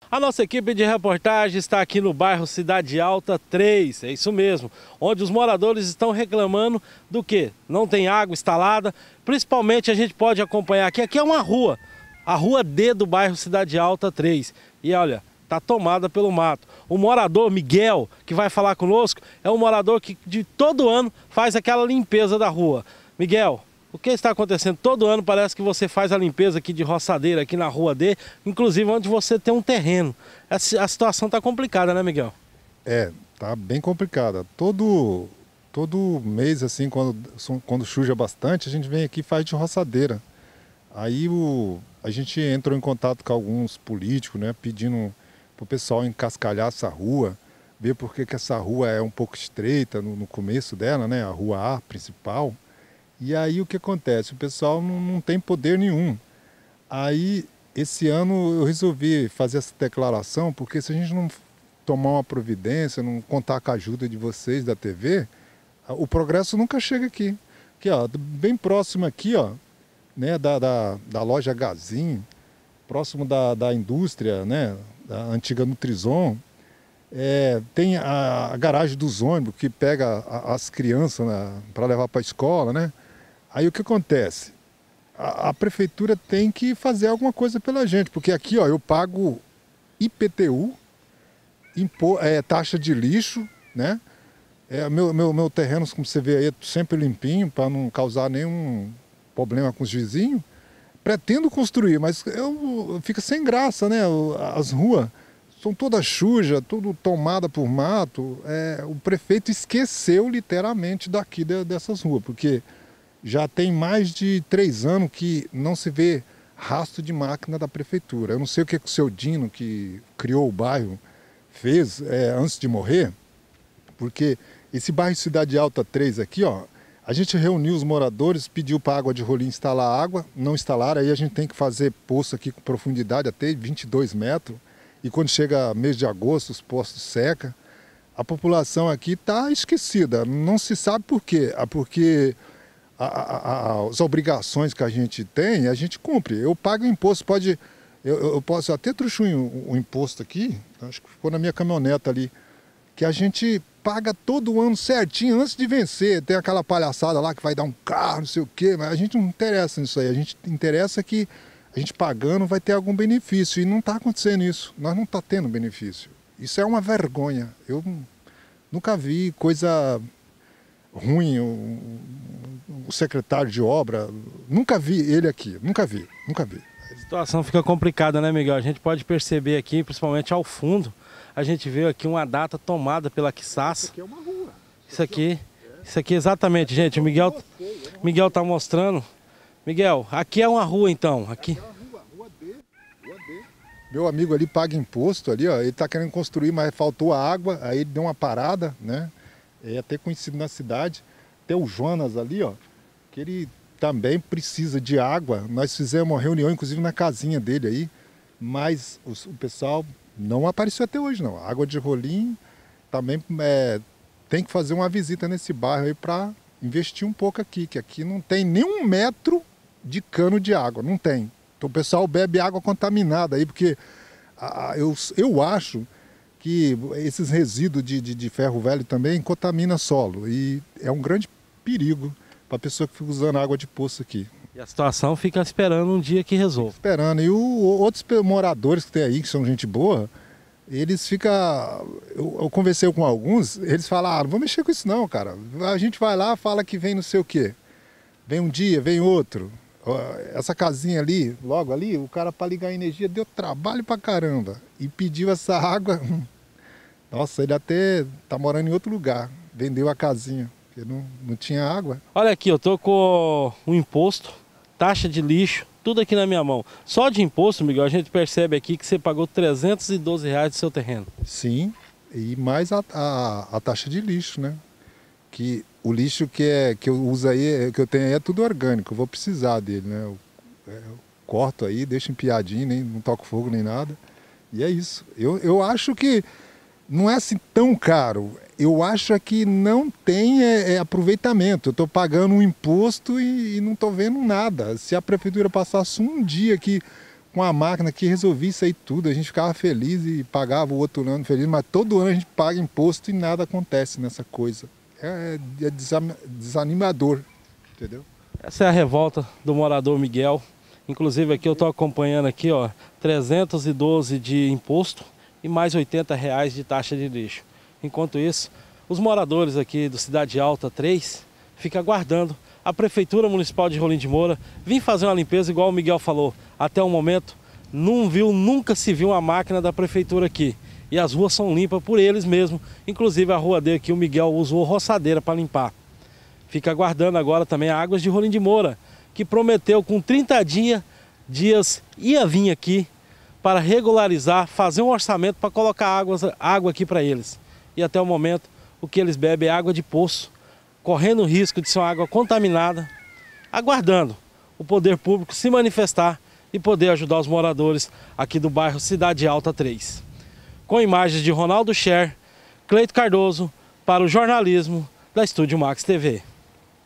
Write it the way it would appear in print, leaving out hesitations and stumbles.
A nossa equipe de reportagem está aqui no bairro Cidade Alta 3, é isso mesmo, onde os moradores estão reclamando do quê? Não tem água instalada, principalmente a gente pode acompanhar aqui é uma rua, a rua D do bairro Cidade Alta 3, e olha, está tomada pelo mato. O morador Miguel, que vai falar conosco, é um morador que de todo ano faz aquela limpeza da rua. Miguel, o que está acontecendo? Todo ano parece que você faz a limpeza aqui de roçadeira, aqui na rua D, inclusive onde você tem um terreno. A situação está complicada, né, Miguel? Tá bem complicada. Todo mês, assim, quando suja bastante, a gente vem aqui e faz de roçadeira. Aí a gente entrou em contato com alguns políticos, né, pedindo para o pessoal encascalhar essa rua, ver por que essa rua é um pouco estreita no começo dela, né, a rua A principal. E aí o que acontece? O pessoal não tem poder nenhum. Aí esse ano eu resolvi fazer essa declaração, porque se a gente não tomar uma providência, não contar com a ajuda de vocês da TV, o progresso nunca chega aqui. Aqui, ó, bem próximo aqui, ó, né, da loja Gazin, próximo da indústria, né, da antiga Nutrizon, tem a garagem dos ônibus que pega as crianças, né, para levar para a escola, né? Aí o que acontece? A prefeitura tem que fazer alguma coisa pela gente, porque aqui, ó, eu pago IPTU, taxa de lixo, né? Meu terreno, como você vê aí, é sempre limpinho, para não causar nenhum problema com os vizinhos. Pretendo construir, mas fica sem graça, né? As ruas são todas sujas, tudo tomada por mato. O prefeito esqueceu literalmente daqui dessas ruas, porque já tem mais de 3 anos que não se vê rastro de máquina da prefeitura. Eu não sei o que o seu Dino, que criou o bairro, fez antes de morrer, porque esse bairro Cidade Alta 3 aqui, ó, a gente reuniu os moradores, pediu para a Água de Rolim instalar água, não instalaram, aí a gente tem que fazer poço aqui com profundidade até 22 metros, e quando chega mês de agosto, os poços secam. A população aqui está esquecida, não se sabe por quê, porque as obrigações que a gente tem, a gente cumpre. Eu pago imposto, eu posso até trouxer o imposto aqui, acho que ficou na minha caminhoneta ali, que a gente paga todo ano certinho antes de vencer. Tem aquela palhaçada lá que vai dar um carro, não sei o quê, mas a gente não interessa nisso aí. A gente interessa que a gente pagando vai ter algum benefício, e não está acontecendo isso. Nós não está tendo benefício. Isso é uma vergonha. Eu nunca vi coisa ruim. O secretário de obra, nunca vi ele aqui, nunca vi. A situação fica complicada, né, Miguel? A gente pode perceber aqui, principalmente ao fundo, a gente vê aqui uma data tomada pela quiçaça. Isso aqui é uma rua. Isso aqui exatamente, gente, o Miguel tá mostrando. Miguel, aqui é uma rua então, aqui. Rua D. Meu amigo ali paga imposto ali, ó, ele tá querendo construir, mas faltou a água, aí ele deu uma parada, né? É até conhecido na cidade. Tem o Jonas ali, ó, que ele também precisa de água. Nós fizemos uma reunião, inclusive, na casinha dele aí, mas o pessoal não apareceu até hoje, não. A Água de Rolim também tem que fazer uma visita nesse bairro aí para investir um pouco aqui, que aqui não tem nem 1 metro de cano de água, não tem. Então o pessoal bebe água contaminada aí, porque eu acho que esses resíduos de ferro velho também contaminam solo, e é um grande perigo para a pessoa que fica usando água de poço aqui. E a situação fica esperando um dia que resolva. Esperando. E outros moradores que tem aí, que são gente boa, eles ficam... Eu conversei com alguns, eles falaram, não vou mexer com isso não, cara. A gente vai lá, fala que vem não sei o quê. Vem um dia, vem outro. Essa casinha ali, logo ali, o cara para ligar a energia deu trabalho pra caramba. E pediu essa água. Nossa, ele até tá morando em outro lugar. Vendeu a casinha, porque não tinha água. Olha aqui, eu tô com o imposto, taxa de lixo, tudo aqui na minha mão. Só de imposto, Miguel, a gente percebe aqui que você pagou R$312 do seu terreno. Sim, e mais a taxa de lixo, né? Que o lixo que eu uso aí, que eu tenho aí, é tudo orgânico, eu vou precisar dele, né? Eu corto aí, deixo empiadinho, não toco fogo nem nada. E é isso. Eu acho que não é assim tão caro. Eu acho que não tem aproveitamento. Eu estou pagando um imposto e não estou vendo nada. Se a prefeitura passasse um dia aqui com a máquina que resolvia isso aí tudo. A gente ficava feliz e pagava o outro ano feliz, mas todo ano a gente paga imposto e nada acontece nessa coisa. É desanimador, entendeu? Essa é a revolta do morador Miguel. Inclusive aqui eu estou acompanhando aqui, ó, 312 de imposto e mais R$80 de taxa de lixo. Enquanto isso, os moradores aqui do Cidade Alta 3 ficam aguardando a Prefeitura Municipal de Rolim de Moura vir fazer uma limpeza, igual o Miguel falou. Até o momento, nunca se viu uma máquina da Prefeitura aqui. E as ruas são limpas por eles mesmos. Inclusive a rua dele aqui, o Miguel usou roçadeira para limpar. Fica aguardando agora também a Águas de Rolim de Moura, que prometeu com 30 dias ia vir aqui para regularizar, fazer um orçamento para colocar água aqui para eles. E até o momento, o que eles bebem é água de poço, correndo o risco de ser uma água contaminada, aguardando o poder público se manifestar e poder ajudar os moradores aqui do bairro Cidade Alta 3. Com imagens de Ronaldo Scher, Cleito Cardoso, para o jornalismo da Estúdio Max TV.